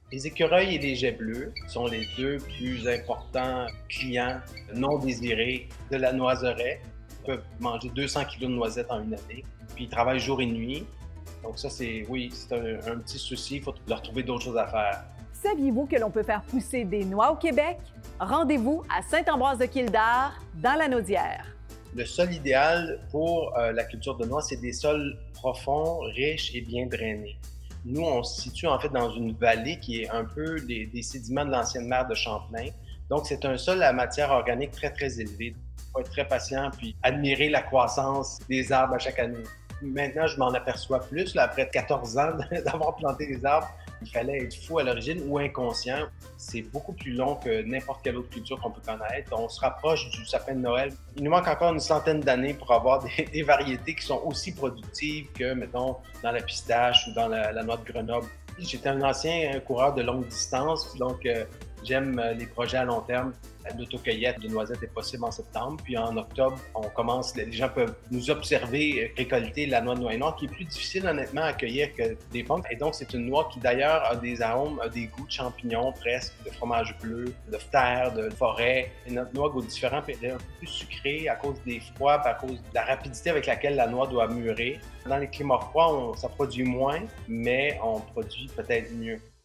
Les écureuils et les jets bleus sont les deux plus importants clients non désirés de la noiseraie. Ils peuvent manger 200 kilos de noisettes en une année, puis ils travaillent jour et nuit. Donc ça, oui, c'est un petit souci, il faut leur trouver d'autres choses à faire. Saviez-vous que l'on peut faire pousser des noix au Québec? Rendez-vous à Saint-Ambroise-de-Kildare, dans la Naudière. Le sol idéal pour la culture de noix, c'est des sols profonds, riches et bien drainés. Nous, on se situe en fait dans une vallée qui est un peu des sédiments de l'ancienne mer de Champlain. Donc, c'est un sol à matière organique très, très élevée. Il faut être très patient puis admirer la croissance des arbres à chaque année. Maintenant, je m'en aperçois plus, là, après 14 ans d'avoir planté des arbres. Il fallait être fou à l'origine ou inconscient. C'est beaucoup plus long que n'importe quelle autre culture qu'on peut connaître. On se rapproche du sapin de Noël. Il nous manque encore une centaine d'années pour avoir des variétés qui sont aussi productives que, mettons, dans la pistache ou dans la noix de Grenoble. J'étais un ancien coureur de longue distance, donc j'aime les projets à long terme. L'autocueillette de noisettes est possible en septembre, puis en octobre, on commence, les gens peuvent nous observer récolter la noix de noyer noir, qui est plus difficile honnêtement à cueillir que des pommes. Et donc, c'est une noix qui d'ailleurs a des arômes, a des goûts de champignons presque, de fromage bleu, de terre, de forêt. Et notre noix goûte différent, puis elle est un peu plus sucrée à cause des froids, puis à cause de la rapidité avec laquelle la noix doit mûrir. Dans les climats froids, ça produit moins, mais on produit peut-être mieux.